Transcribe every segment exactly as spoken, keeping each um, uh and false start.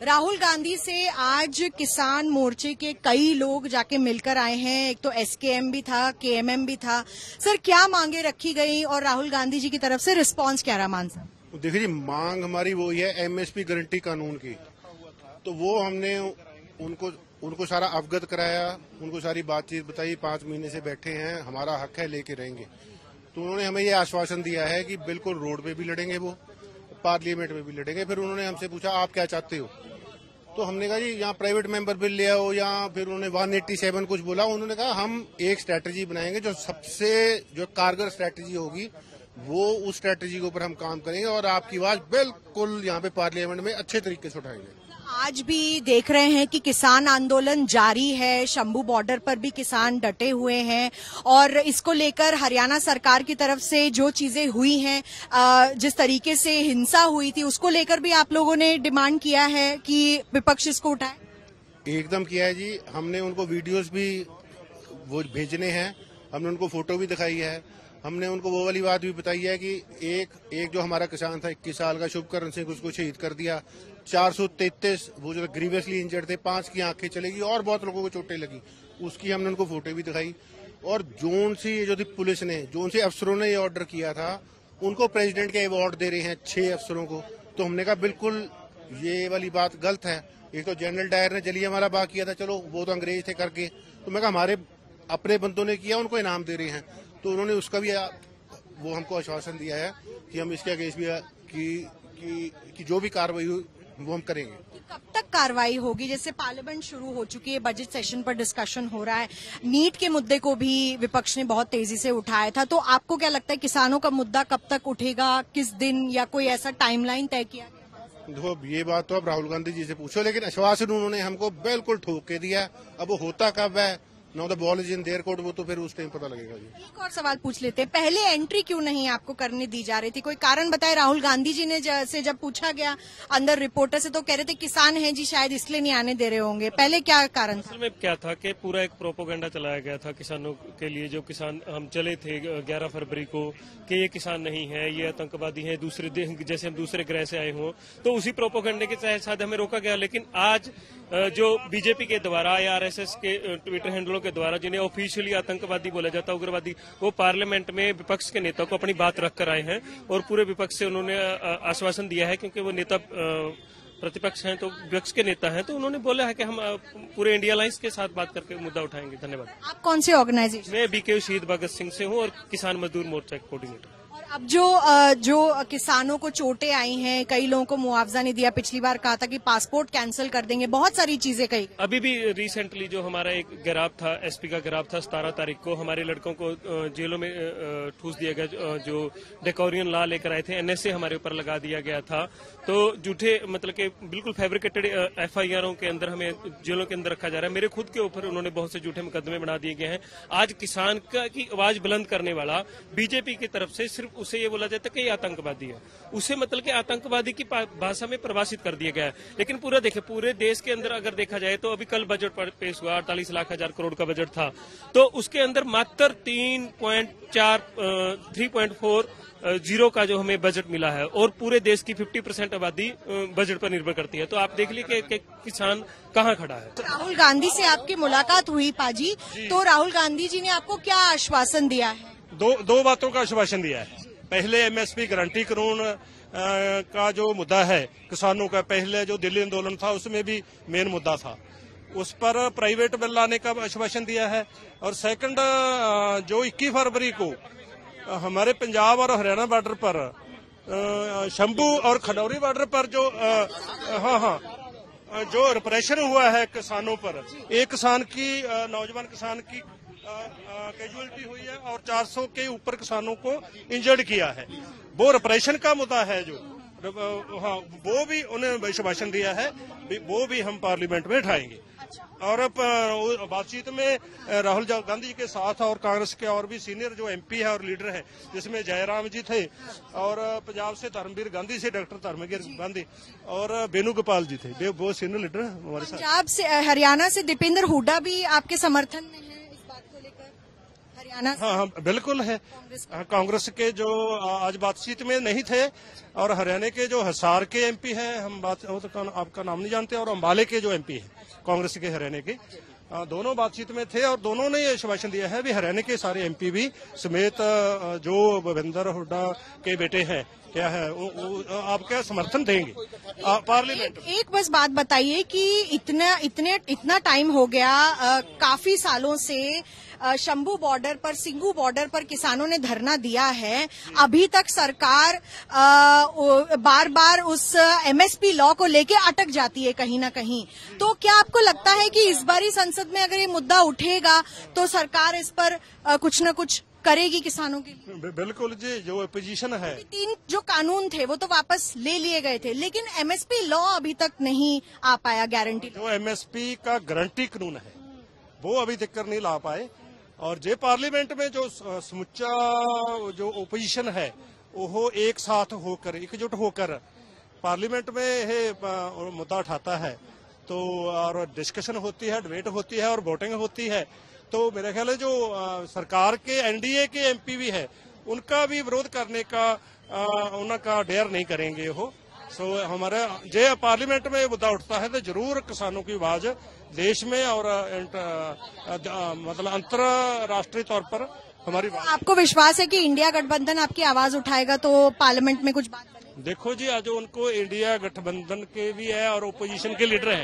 राहुल गांधी से आज किसान मोर्चे के कई लोग जाके मिलकर आए हैं। एक तो एसकेएम भी था, केएमएम भी था। सर, क्या मांगे रखी गई और राहुल गांधी जी की तरफ से रिस्पांस क्या रहा? मान साहब, देखिए जी, मांग हमारी वो है एमएसपी गारंटी कानून की। तो वो हमने उनको उनको सारा अवगत कराया, उनको सारी बातचीत बताई। पांच महीने से बैठे हैं, हमारा हक है, लेके रहेंगे। तो उन्होंने हमें ये आश्वासन दिया है कि बिल्कुल रोड पे भी लड़ेंगे, वो पार्लियामेंट में भी लड़ेंगे। फिर उन्होंने हमसे पूछा आप क्या चाहते हो, तो हमने कहा जी यहाँ प्राइवेट मेंबर बिल ले आओ, या फिर उन्होंने वन एट्टी सेवन कुछ बोला। उन्होंने कहा हम एक स्ट्रैटेजी बनाएंगे जो सबसे जो कारगर स्ट्रैटेजी होगी, वो उस स्ट्रैटेजी के ऊपर हम काम करेंगे और आपकी आवाज बिल्कुल यहाँ पे पार्लियामेंट में अच्छे तरीके से उठाएंगे। आज भी देख रहे हैं कि किसान आंदोलन जारी है, शंभू बॉर्डर पर भी किसान डटे हुए हैं और इसको लेकर हरियाणा सरकार की तरफ से जो चीजें हुई हैं, जिस तरीके से हिंसा हुई थी, उसको लेकर भी आप लोगों ने डिमांड किया है कि विपक्ष इसको उठाए। एकदम किया है जी, हमने उनको वीडियोस भी वो भेजने हैं, हमने उनको फोटो भी दिखाई है। हमने उनको वो वाली बात भी बताई है कि एक एक जो हमारा किसान था इक्कीस साल का शुभकरण सिंह, उसको शहीद कर दिया। चार सौ तैतीस वो जो ग्रीवियसली इंजर्ड थे, पांच की आंखें चलेगी और बहुत लोगों को चोटें लगी, उसकी हमने उनको फोटो भी दिखाई। और जोन सी जो थी पुलिस ने, जोन से अफसरों ने ये ऑर्डर किया था, उनको प्रेसिडेंट के अवार्ड दे रहे हैं छह अफसरों को। तो हमने कहा बिल्कुल ये वाली बात गलत है। एक तो जनरल डायर ने जलियांवाला बाग किया था, चलो वो तो अंग्रेज थे करके, तो मैं कहा हमारे अपने बंदों ने किया, उनको इनाम दे रहे हैं। तो उन्होंने उसका भी वो हमको आश्वासन दिया है कि हम इसके अगेंस्ट भी कि, कि, कि जो भी कार्रवाई हुई वो हम करेंगे। कब तक कार्रवाई होगी? जैसे पार्लियामेंट शुरू हो चुकी है, बजट सेशन पर डिस्कशन हो रहा है, नीट के मुद्दे को भी विपक्ष ने बहुत तेजी से उठाया था, तो आपको क्या लगता है किसानों का मुद्दा कब तक उठेगा, किस दिन, या कोई ऐसा टाइमलाइन तय किया गया? देखो, ये बात तो अब राहुल गांधी जी से पूछो, लेकिन आश्वासन उन्होंने हमको बिल्कुल ठोक के दिया। अब वो होता कब है, no the ball is in their court, वो तो फिर उस टाइम पता लगेगा जी। एक और सवाल पूछ लेते हैं, पहले एंट्री क्यों नहीं आपको करने दी जा रही थी? कोई कारण बताए? राहुल गांधी जी ने से जब पूछा गया अंदर रिपोर्टर से, तो कह रहे थे किसान हैं जी, शायद इसलिए नहीं आने दे रहे होंगे। पहले क्या कारण था? असल में क्या था कि पूरा एक प्रोपोगंडा चलाया गया था किसानों के लिए। जो किसान हम चले थे ग्यारह फरवरी को कि ये किसान नहीं है, ये आतंकवादी हैं, दूसरे जैसे हम दूसरे ग्रह से आए हों, तो उसी प्रोपोगंडे के तहत हमें रोका गया। लेकिन आज जो बीजेपी के द्वारा या आरएसएस के ट्विटर हैंडलों के द्वारा जिन्हें ऑफिशियली आतंकवादी बोला जाता है, उग्रवादी, वो पार्लियामेंट में विपक्ष के नेता को अपनी बात रखकर आए हैं और पूरे विपक्ष से उन्होंने आश्वासन दिया है, क्योंकि वो नेता प्रतिपक्ष हैं तो विपक्ष के नेता हैं, तो उन्होंने बोला है कि हम पूरे इंडिया अलायंस के साथ बात करके मुद्दा उठाएंगे। धन्यवाद। आप कौन से ऑर्गेनाइजेशन? मैं बीके शहीद भगत सिंह से हूँ और किसान मजदूर मोर्चा कोऑर्डिनेटर। अब जो जो किसानों को चोटें आई हैं, कई लोगों को मुआवजा नहीं दिया, पिछली बार कहा था कि पासपोर्ट कैंसिल कर देंगे, बहुत सारी चीजें कही। अभी भी रिसेंटली जो हमारा एक गिराव था, एसपी का गिराव था, सतारह तारीख को हमारे लड़कों को जेलों में ठूस दिया गया। जो डेकोरियन लॉ लेकर आए थे, एनएसए हमारे ऊपर लगा दिया गया था। तो झूठे मतलब कि बिल्कुल फैब्रिकेटेड एफआईआरों के अंदर हमें जेलों के अंदर रखा जा रहा है। मेरे खुद के ऊपर उन्होंने बहुत से झूठे मुकदमे बना दिए गए हैं। आज किसान का की आवाज बुलंद करने वाला बीजेपी की तरफ से सिर्फ उसे ये बोला जाता है कि ये आतंकवादी है, उसे मतलब कि आतंकवादी की भाषा में परिभाषित कर दिया गया है। लेकिन पूरा देखे, पूरे देश के अंदर अगर देखा जाए तो अभी कल बजट पेश हुआ, अड़तालीस लाख हजार करोड़ का बजट था, तो उसके अंदर मात्र तीन पॉइंट चार थ्री पॉइंट फोर जीरो का जो हमें बजट मिला है और पूरे देश की पचास परसेंट आबादी बजट पर निर्भर करती है। तो आप देख लीजिए कि किसान कहाँ खड़ा है। राहुल गांधी से आपकी मुलाकात हुई पाजी, तो राहुल गांधी जी ने आपको क्या आश्वासन दिया है? दो दो बातों का आश्वासन दिया है। पहले एमएसपी गारंटी कानून का जो मुद्दा है किसानों का, पहले जो दिल्ली आंदोलन था उसमें भी मेन मुद्दा था, उस पर प्राइवेट बिल लाने का आश्वासन दिया है। और सेकंड, जो इक्कीस फरवरी को हमारे पंजाब और हरियाणा बॉर्डर पर, शंभू और खडौरी बॉर्डर पर जो हाँ हाँ जो रिप्रेशन हुआ है किसानों पर, एक किसान की, नौजवान किसान की कैजुअलिटी हुई है और चार सौ के ऊपर किसानों को इंजर्ड किया है, वो रिप्रेशन का मुद्दा है। जो हाँ, वो भी उन्हें आश्वासन दिया है, वो भी हम पार्लियामेंट में उठाएंगे। और बातचीत में राहुल गांधी जी के साथ और कांग्रेस के और भी सीनियर जो एमपी है और लीडर है, जिसमें जयराम जी थे, और पंजाब से धर्मवीर गांधी से डॉक्टर धर्मवीर गांधी और वेणुगोपाल जी थे, वो सीनियर लीडर है हमारे साथ। पंजाब से, हरियाणा से दीपेंद्र हुड्डा भी आपके समर्थन में है इस बात को लेकर? हरियाणा हाँ हाँ बिल्कुल है। हाँ, कांग्रेस के जो आज बातचीत में नहीं थे, और हरियाणा के जो हिसार के एमपी हैं, हम बात वो तो आपका नाम नहीं जानते, और अम्बाले के जो एमपी हैं कांग्रेस के हरियाणा के, दोनों बातचीत में थे और दोनों ने ये आश्वासन दिया है भी हरियाणा के सारे एमपी भी समेत जो भूपेंद्र हुड्डा के बेटे हैं क्या है वो, वो आपका समर्थन देंगे पार्लियामेंट। एक, एक बस बात बताइए कि इतना इतने इतना टाइम हो गया, आ, काफी सालों से आ, शंभू बॉर्डर पर, सिंगू बॉर्डर पर किसानों ने धरना दिया है। अभी तक सरकार आ, बार बार उस एमएसपी लॉ को लेके अटक जाती है कहीं ना कहीं। तो क्या आपको लगता है कि इस बारी संसद में अगर ये मुद्दा उठेगा तो सरकार इस पर आ, कुछ न कुछ करेगी किसानों के लिए? बिल्कुल जी, जो अपोजिशन है, तीन जो कानून थे वो तो वापस ले लिए गए थे, लेकिन एमएसपी लॉ अभी तक नहीं आ पाया, गारंटी। जो एमएसपी का गारंटी कानून है वो अभी तक नहीं ला पाए, और जे पार्लियामेंट में जो समुच्चा जो ओपोजिशन है वो एक साथ होकर, एकजुट होकर पार्लियामेंट में ये मुद्दा उठाता है तो, और डिस्कशन होती है, डिबेट होती है और वोटिंग होती है, तो मेरा ख्याल है जो आ, सरकार के एनडीए के एमपी भी है उनका भी विरोध करने का आ, उनका डेयर नहीं करेंगे हो। सो हमारे जे पार्लियामेंट में मुद्दा उठता है तो जरूर किसानों की आवाज देश में और आ, आ, मतलब अंतरराष्ट्रीय तौर पर हमारी बात। आपको विश्वास है कि इंडिया गठबंधन आपकी आवाज उठाएगा तो पार्लियामेंट में कुछ बात बनेगी? देखो जी, आज उनको इंडिया गठबंधन के भी है और ओपोजिशन के लीडर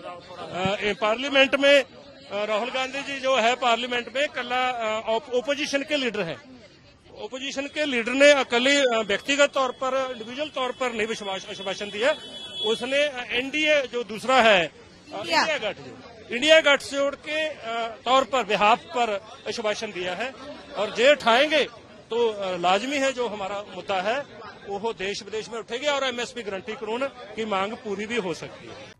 है पार्लियामेंट में। राहुल गांधी जी जो है पार्लियामेंट में कला ओपोजिशन के लीडर हैं। ओपोजिशन के लीडर ने अकेले व्यक्तिगत तौर पर, इंडिविजुअल तौर पर नहीं विश्वास आश्वासन दिया, उसने एनडीए जो दूसरा है इंडिया गठजोड़ इंडिया गठजोड़ के तौर पर, बिहाफ पर आश्वासन दिया है। और जे उठाएंगे तो लाजमी है जो हमारा मुद्दा है वो देश विदेश में उठेगी और एमएसपी गारंटी कानून की मांग पूरी भी हो सकती है।